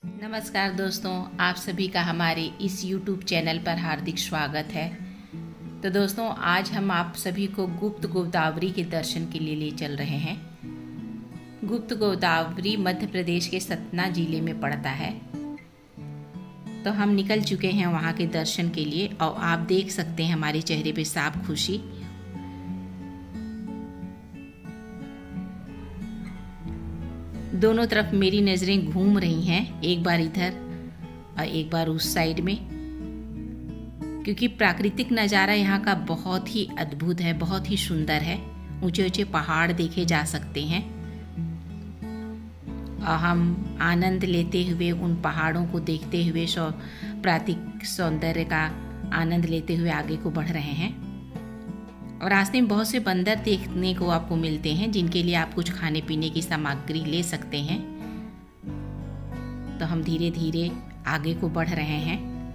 नमस्कार दोस्तों, आप सभी का हमारे इस YouTube चैनल पर हार्दिक स्वागत है। तो दोस्तों, आज हम आप सभी को गुप्त गोदावरी के दर्शन के लिए ले चल रहे हैं। गुप्त गोदावरी मध्य प्रदेश के सतना जिले में पड़ता है। तो हम निकल चुके हैं वहाँ के दर्शन के लिए और आप देख सकते हैं हमारे चेहरे पे साफ खुशी। दोनों तरफ मेरी नज़रें घूम रही हैं, एक बार इधर और एक बार उस साइड में, क्योंकि प्राकृतिक नज़ारा यहाँ का बहुत ही अद्भुत है, बहुत ही सुंदर है। ऊंचे ऊंचे पहाड़ देखे जा सकते हैं और हम आनंद लेते हुए उन पहाड़ों को देखते हुए प्राकृतिक सौंदर्य का आनंद लेते हुए आगे को बढ़ रहे हैं। और रास्ते में बहुत से बंदर देखने को आपको मिलते हैं, जिनके लिए आप कुछ खाने पीने की सामग्री ले सकते हैं। तो हम धीरे धीरे आगे को बढ़ रहे हैं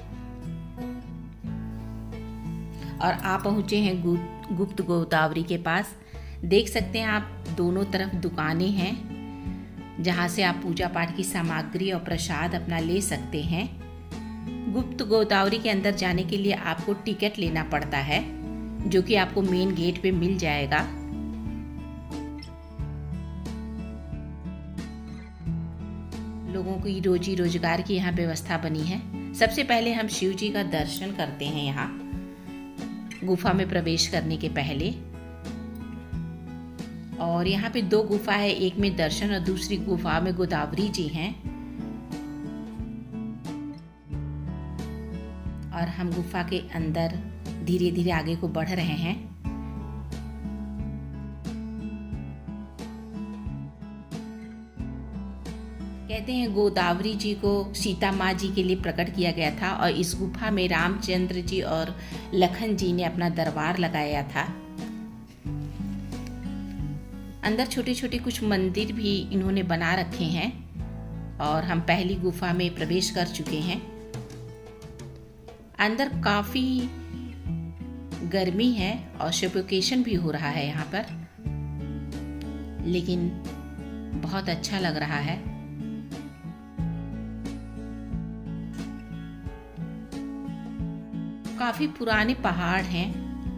और आप पहुंचे हैं गुप्त गोदावरी के पास। देख सकते हैं आप दोनों तरफ दुकानें हैं, जहां से आप पूजा पाठ की सामग्री और प्रसाद अपना ले सकते हैं। गुप्त गोदावरी के अंदर जाने के लिए आपको टिकट लेना पड़ता है, जो कि आपको मेन गेट पे मिल जाएगा। लोगों की रोजी रोजगार की यहाँ व्यवस्था बनी है। सबसे पहले हम शिव जी का दर्शन करते हैं यहाँ गुफा में प्रवेश करने के पहले। और यहाँ पे दो गुफा है, एक में दर्शन और दूसरी गुफा में गोदावरी जी हैं। और हम गुफा के अंदर धीरे धीरे आगे को बढ़ रहे हैं। कहते हैं गोदावरी जी को सीता माँ जी के लिए प्रकट किया गया था और इस गुफा में रामचंद्र जी और लखन जी ने अपना दरबार लगाया था। अंदर छोटे छोटे कुछ मंदिर भी इन्होंने बना रखे हैं और हम पहली गुफा में प्रवेश कर चुके हैं। अंदर काफी गर्मी है और सफोकेशन भी हो रहा है यहाँ पर, लेकिन बहुत अच्छा लग रहा है। काफी पुराने पहाड़ हैं।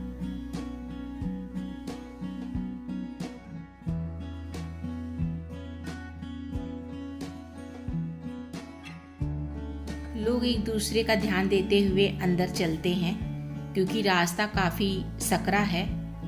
लोग एक दूसरे का ध्यान देते हुए अंदर चलते हैं, क्योंकि रास्ता काफी सकरा है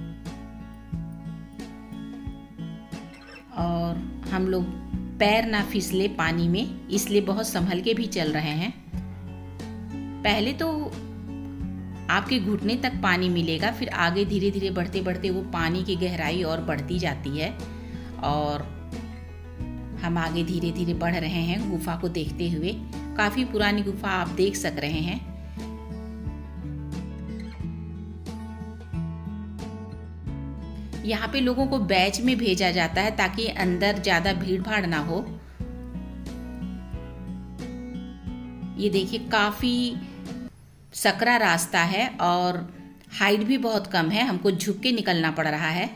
और हम लोग पैर ना फिसले पानी में, इसलिए बहुत संभल के भी चल रहे हैं। पहले तो आपके घुटने तक पानी मिलेगा, फिर आगे धीरे धीरे बढ़ते बढ़ते वो पानी की गहराई और बढ़ती जाती है और हम आगे धीरे धीरे बढ़ रहे हैं गुफा को देखते हुए। काफी पुरानी गुफा आप देख सक रहे हैं। यहाँ पे लोगों को बैच में भेजा जाता है ताकि अंदर ज्यादा भीड़ भाड़ ना हो। ये देखिए, काफी सकरा रास्ता है और हाइट भी बहुत कम है, हमको झुक के निकलना पड़ रहा है।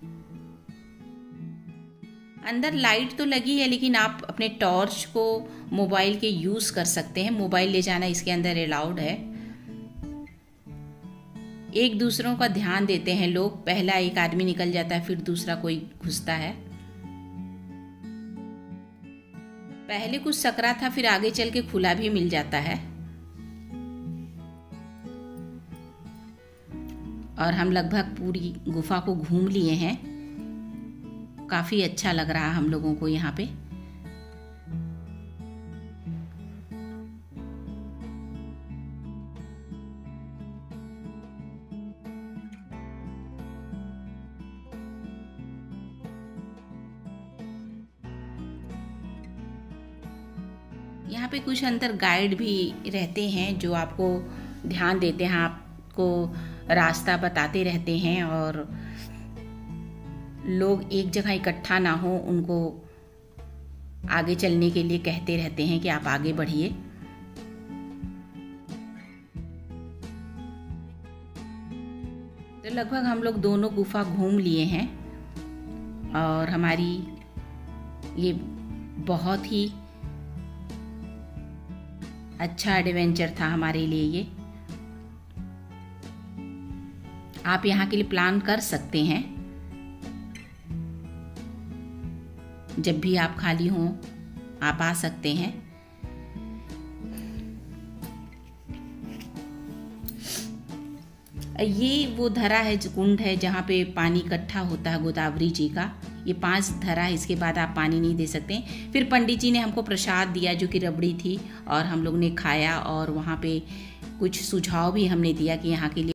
अंदर लाइट तो लगी है, लेकिन आप अपने टॉर्च को मोबाइल के यूज कर सकते हैं। मोबाइल ले जाना इसके अंदर अलाउड है। एक दूसरों का ध्यान देते हैं लोग। पहला एक आदमी निकल जाता है, फिर दूसरा कोई घुसता है। पहले कुछ सकरा था, फिर आगे चल के खुला भी मिल जाता है। और हम लगभग पूरी गुफा को घूम लिए हैं। काफी अच्छा लग रहा हम लोगों को यहाँ पे। यहाँ पे कुछ अंदर गाइड भी रहते हैं, जो आपको ध्यान देते हैं, आपको रास्ता बताते रहते हैं और लोग एक जगह इकट्ठा ना हो, उनको आगे चलने के लिए कहते रहते हैं कि आप आगे बढ़िए। तो लगभग हम लोग दोनों गुफा घूम लिए हैं और हमारी ये बहुत ही अच्छा एडवेंचर था हमारे लिए ये। आप यहाँ के लिए प्लान कर सकते हैं, जब भी आप खाली हों आप आ सकते हैं। ये वो धरा है, कुंड है जहाँ पे पानी इकट्ठा होता है गोदावरी जी का। ये 5 धरा है, इसके बाद आप पानी नहीं दे सकते। फिर पंडित जी ने हमको प्रसाद दिया जो कि रबड़ी थी, और हम लोग ने खाया, और वहाँ पे कुछ सुझाव भी हमने दिया कि यहाँ के लिए